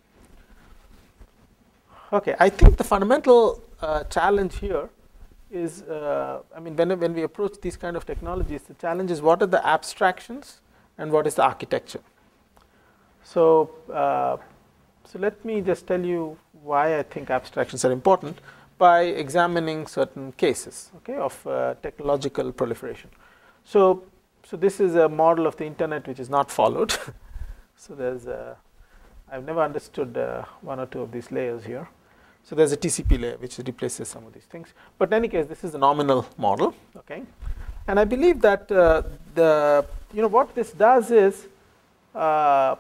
Okay, I think the fundamental uh, challenge here is, uh, I mean, when, when we approach these kind of technologies, the challenge is what are the abstractions and what is the architecture. So, uh, so let me just tell you why I think abstractions are important by examining certain cases, okay, of uh, technological proliferation. So, so this is a model of the internet which is not followed. So there's, a, I've never understood uh, one or two of these layers here. So there's a T C P layer which replaces some of these things. But in any case, this is a nominal model, okay. And I believe that uh, the, you know, what this does is, uh,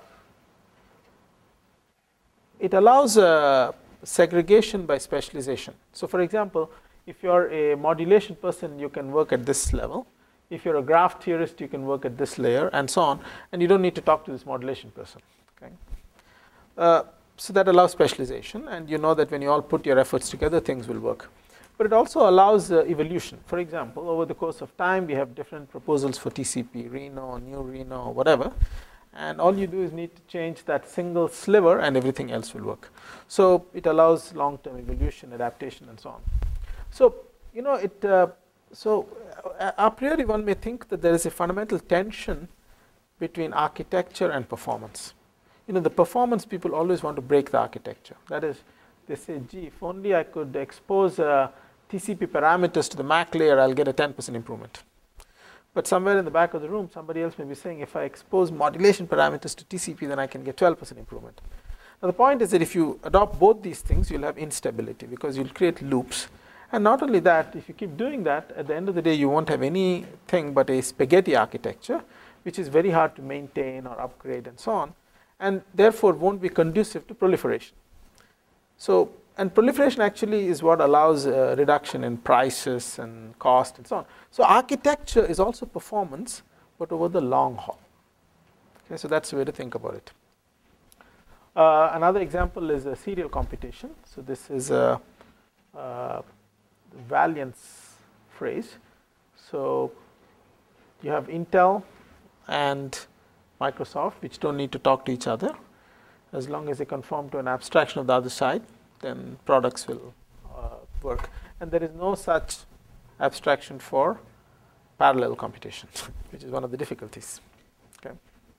it allows uh, segregation by specialization. So for example, if you're a modulation person, you can work at this level. If you're a graph theorist, you can work at this layer, and so on. And you don't need to talk to this modulation person. Okay. Uh, so that allows specialization, and you know that when you all put your efforts together, things will work. But it also allows uh, evolution. For example, over the course of time, we have different proposals for T C P, Reno, new Reno, whatever. And all you do is need to change that single sliver, and everything else will work. So it allows long-term evolution, adaptation, and so on. So you know it. Uh, so a priori, one may think that there is a fundamental tension between architecture and performance. You know, the performance people always want to break the architecture. That is, they say, "Gee, if only I could expose uh, T C P parameters to the M A C layer, I'll get a ten percent improvement." But somewhere in the back of the room, somebody else may be saying, if I expose modulation parameters to T C P, then I can get twelve percent improvement. Now, the point is that if you adopt both these things, you'll have instability because you'll create loops. And not only that, if you keep doing that, at the end of the day, you won't have anything but a spaghetti architecture, which is very hard to maintain or upgrade and so on, and therefore won't be conducive to proliferation. So, and proliferation actually is what allows uh, reduction in prices and cost and so on. So architecture is also performance, but over the long haul. Okay, so that's the way to think about it. Uh, another example is a serial computation. So this is a, a Valiance phrase. So you have Intel and Microsoft, which don't need to talk to each other. As long as they conform to an abstraction of the other side, then products will uh, work. And there is no such abstraction for parallel computation, which is one of the difficulties. Okay.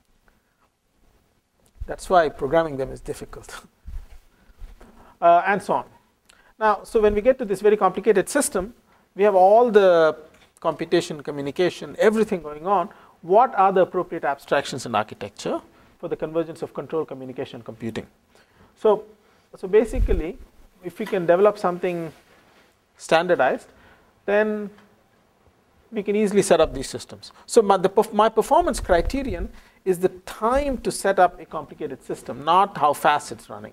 That's why programming them is difficult. uh, and so on. Now, so when we get to this very complicated system, we have all the computation, communication, everything going on. What are the appropriate abstractions in architecture for the convergence of control, communication, computing? So, so basically, if we can develop something standardized, then we can easily set up these systems. So my, the, my performance criterion is the time to set up a complicated system, not how fast it's running.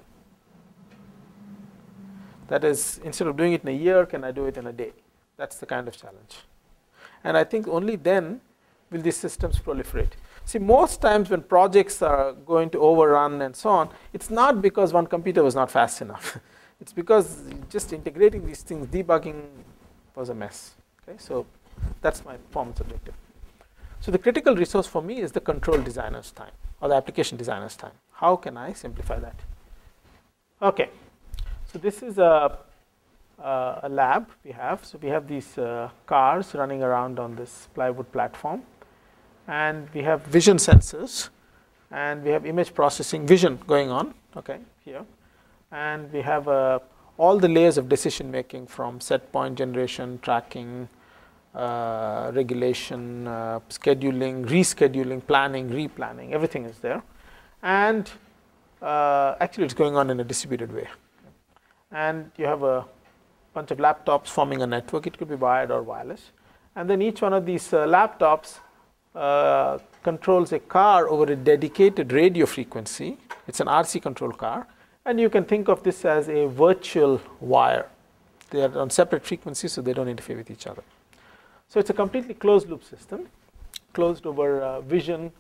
That is, instead of doing it in a year, can I do it in a day? That's the kind of challenge. And I think only then will these systems proliferate. See, most times when projects are going to overrun and so on, it's not because one computer was not fast enough. It's because just integrating these things, debugging was a mess. Okay, so that's my performance objective. So the critical resource for me is the control designer's time or the application designer's time. How can I simplify that? Okay, so this is a, a, a lab we have. So we have these uh, cars running around on this plywood platform. And we have vision sensors, and we have image processing vision going on, okay, here. And we have uh, all the layers of decision making from set point generation, tracking, uh, regulation, uh, scheduling, rescheduling, planning, replanning, everything is there. And uh, actually it's going on in a distributed way. And you have a bunch of laptops forming a network. It could be wired or wireless. And then each one of these uh, laptops Uh, controls a car over a dedicated radio frequency. It's an R C control car, and you can think of this as a virtual wire. They are on separate frequencies, so they don't interfere with each other. So it's a completely closed loop system, closed over uh, vision,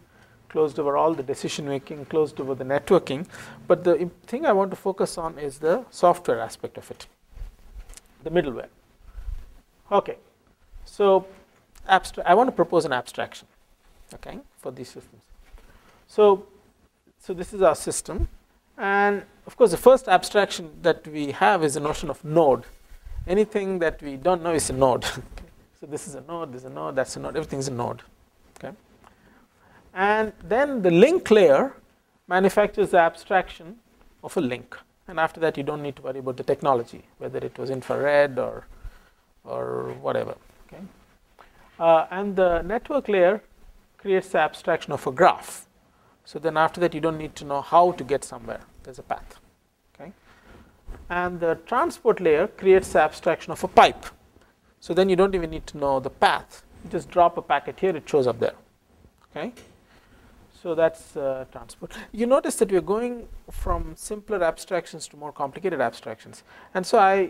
closed over all the decision making, closed over the networking. But the thing I want to focus on is the software aspect of it, the middleware. Okay, so abstra- I want to propose an abstraction, okay, for these systems. So, so this is our system, and of course the first abstraction that we have is the notion of node. Anything that we don't know is a node. Okay. So this is a node, this is a node, that's a node, everything is a node. Okay. And then the link layer manufactures the abstraction of a link, and after that you don't need to worry about the technology, whether it was infrared or or whatever. Okay. Uh, and the network layer creates the abstraction of a graph. So then after that you don't need to know how to get somewhere, there's a path. Okay. And the transport layer creates the abstraction of a pipe. So then you don't even need to know the path. You just drop a packet here, it shows up there. Okay. So that's uh, transport. You notice that we're going from simpler abstractions to more complicated abstractions. And so I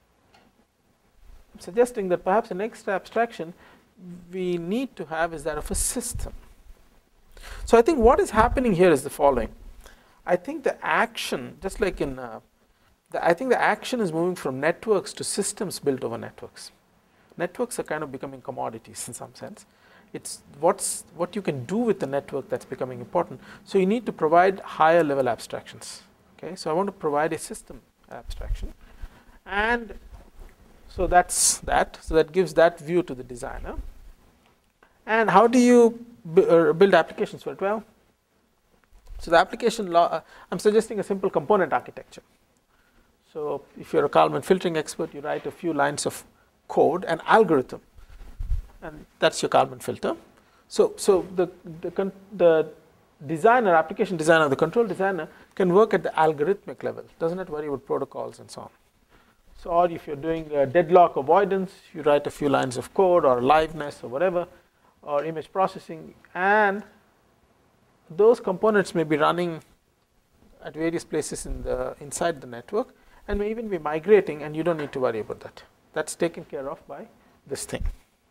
am suggesting that perhaps the next abstraction we need to have is that of a system. So I think what is happening here is the following. I think the action, just like in, uh, the, I think the action is moving from networks to systems built over networks. Networks are kind of becoming commodities in some sense. It's what's, what you can do with the network that's becoming important. So you need to provide higher level abstractions. Okay, so I want to provide a system abstraction. And so that's that. So that gives that view to the designer. And how do you build applications for it? Well, so the application law, uh, I'm suggesting a simple component architecture. So if you're a Kalman filtering expert, you write a few lines of code, an algorithm, and that's your Kalman filter. So, so the, the, the designer, application designer, the control designer can work at the algorithmic level, doesn't have to worry about protocols and so on. So, or if you're doing uh, deadlock avoidance, you write a few lines of code or liveness or whatever, or image processing, and those components may be running at various places in the inside the network and may even be migrating, and you don't need to worry about that. That's taken care of by this thing.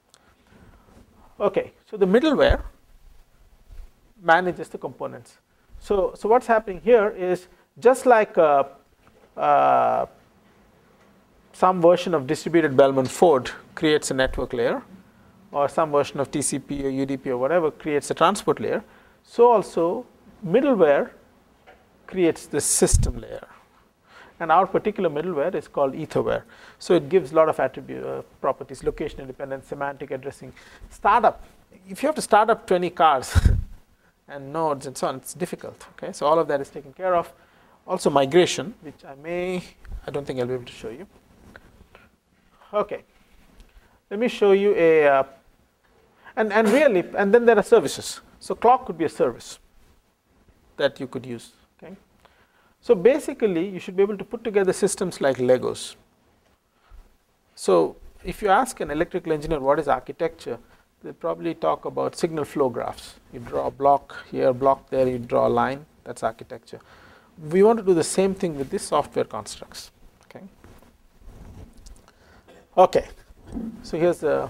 Okay, so the middleware manages the components. So, so what's happening here is just like uh, uh, some version of distributed Bellman-Ford creates a network layer, or some version of T C P or U D P or whatever creates a transport layer, so also middleware creates the system layer. And our particular middleware is called Etherware. So it gives a lot of attribute uh, properties, location independence, semantic addressing. Startup, if you have to start up twenty cars and nodes and so on, it's difficult. Okay, so all of that is taken care of. Also migration, which I may, I don't think I'll be able to show you. Okay, let me show you a, uh, and, and really, and then there are services. So clock could be a service that you could use. Okay. So basically, you should be able to put together systems like Legos. So if you ask an electrical engineer what is architecture, they'll probably talk about signal flow graphs. You draw a block here, block there, you draw a line, that's architecture. We want to do the same thing with these software constructs. Okay. Okay. So here's the.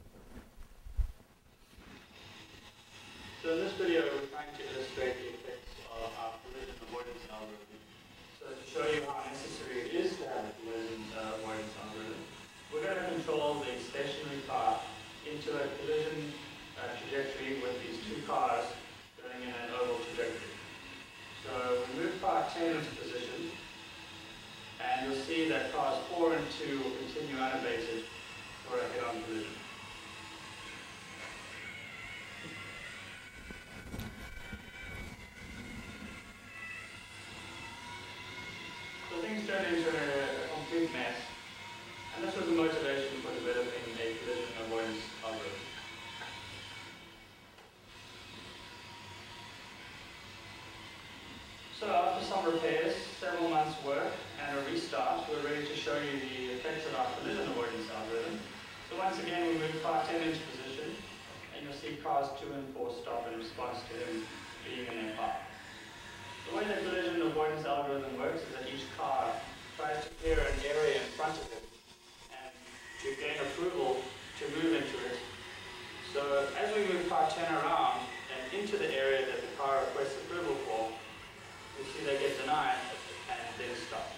So in this video, we're trying to illustrate the effects of our collision avoidance algorithm. So to show you how necessary it is to have a collision uh, avoidance algorithm, we're going to control the stationary car into a collision uh, trajectory with these two cars going in an oval trajectory. So we move car ten into position, and you'll see that cars four and two will continue unabated for a head-on collision. So things turned into a, a complete mess, and this was the motivation for developing a collision avoidance algorithm. So after some repairs, several months work, and a restart, we're ready to show you the effects of our collision avoidance algorithm. So once again, we move car ten into position, and you'll see cars two and four stop in response to him being in their path. The way the collision avoidance algorithm works is that each car tries to clear an area in front of it and to gain approval to move into it. So as we move car ten around, an into the area that the car requests approval for, you see they get denied and then stop.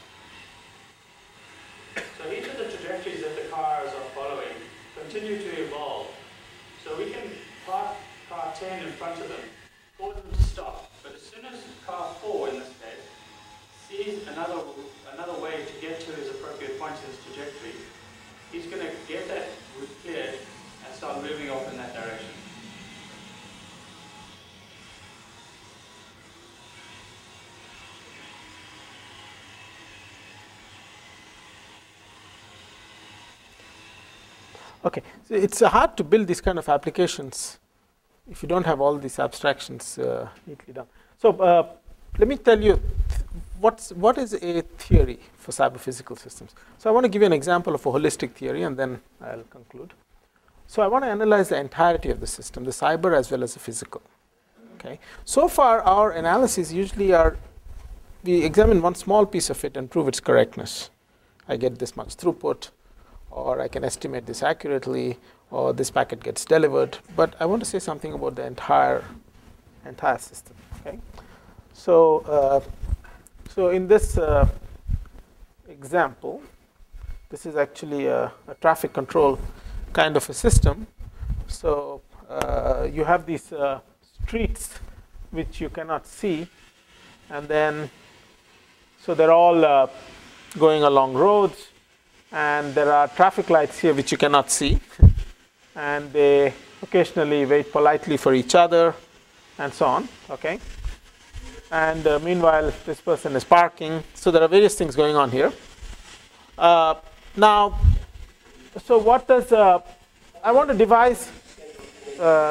So each of the trajectories that the cars are following continue to evolve. So we can park car ten in front of them, cause them to stop. But as soon as car four, in this case, sees another, another way to get to his appropriate point in his trajectory, he's going to get that route cleared and start moving off in that direction. Okay, so it's uh, hard to build these kind of applications if you don't have all these abstractions uh, neatly done. So uh, let me tell you th what's, what is a theory for cyber-physical systems. So I want to give you an example of a holistic theory and then I'll conclude. So I want to analyze the entirety of the system, the cyber as well as the physical. Okay. So far our analyses usually are, we examine one small piece of it and prove its correctness. I get this much throughput, or I can estimate this accurately, or this packet gets delivered. But I want to say something about the entire, entire system. Okay. So, uh, so in this uh, example, this is actually a, a traffic control kind of a system. So uh, you have these uh, streets which you cannot see, and then so they're all uh, going along roads, and there are traffic lights here which you cannot see, and they occasionally wait politely for each other and so on. Okay. And uh, meanwhile this person is parking, so there are various things going on here. Uh, now so what does uh, I want to devise uh,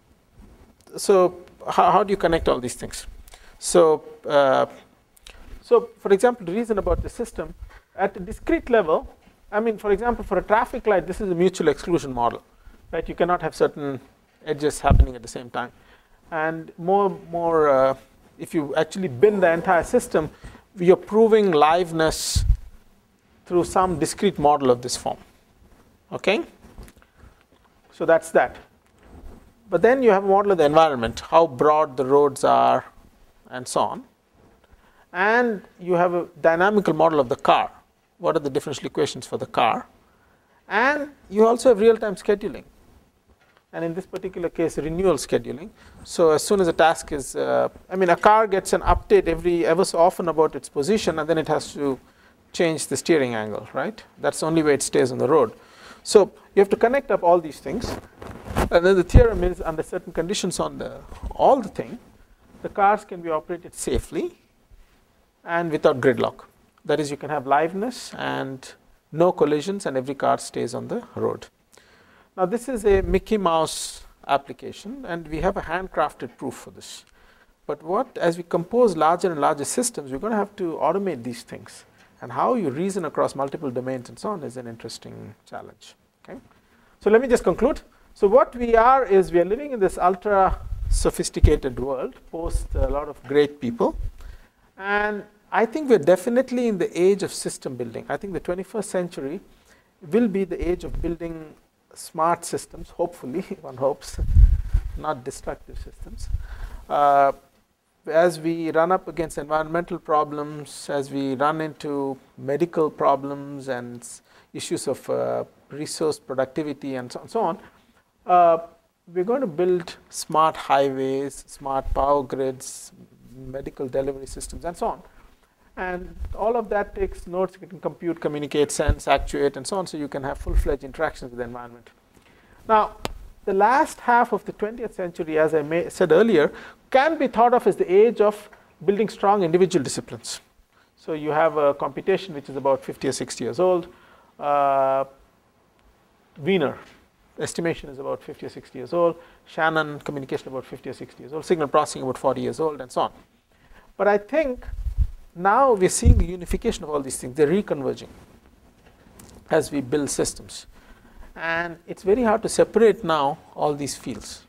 so how, how do you connect all these things? So uh, so for example, the reason about the system at a discrete level, I mean, for example, for a traffic light, this is a mutual exclusion model, right? You cannot have certain edges happening at the same time. And more, more, uh, if you actually bin the entire system, you're proving liveness through some discrete model of this form. Okay? So that's that. But then you have a model of the environment, how broad the roads are, and so on. And you have a dynamical model of the car. What are the differential equations for the car? And you also have real-time scheduling. And in this particular case, renewal scheduling. So as soon as a task is, uh, I mean, a car gets an update every ever so often about its position, and then it has to change the steering angle, right? That's the only way it stays on the road. So you have to connect up all these things. And then the theorem is, under certain conditions on the all the thing, the cars can be operated safely and without gridlock. That is, you can have liveness and no collisions, and every car stays on the road. Now this is a Mickey Mouse application, and we have a handcrafted proof for this. But what, as we compose larger and larger systems, we're going to have to automate these things. And how you reason across multiple domains and so on is an interesting challenge. Okay? So let me just conclude. So what we are is we are living in this ultra sophisticated world, post a lot of great people. And I think we're definitely in the age of system building. I think the twenty-first century will be the age of building smart systems, hopefully, one hopes, not destructive systems. Uh, as we run up against environmental problems, as we run into medical problems and issues of uh, resource productivity and so on, so on uh, we're going to build smart highways, smart power grids, medical delivery systems, and so on. And all of that takes nodes you can compute, communicate, sense, actuate, and so on, so you can have full-fledged interactions with the environment. Now, the last half of the twentieth century, as I may, said earlier, can be thought of as the age of building strong individual disciplines. So you have a computation which is about fifty or sixty years old. Uh, Wiener estimation is about fifty or sixty years old. Shannon communication about fifty or sixty years old. Signal processing about forty years old, and so on. But I think now we're seeing the unification of all these things. They're reconverging as we build systems. And it's very hard to separate now all these fields.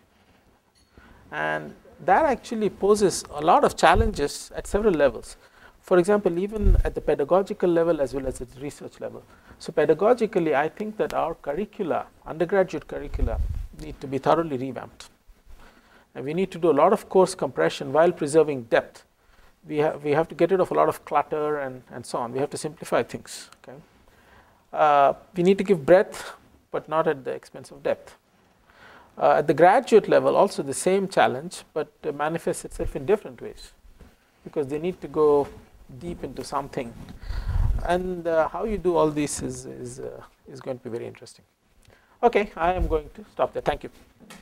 And that actually poses a lot of challenges at several levels. For example, even at the pedagogical level as well as at the research level. So pedagogically, I think that our curricula, undergraduate curricula, need to be thoroughly revamped. and we need to do a lot of coarse compression while preserving depth. We have we have to get rid of a lot of clutter and and so on. We have to simplify things. Okay, uh, we need to give breadth, but not at the expense of depth. Uh, at the graduate level, also the same challenge, but uh, manifests itself in different ways, because they need to go deep into something, and uh, how you do all this is is uh, is going to be very interesting. Okay, I am going to stop there. Thank you.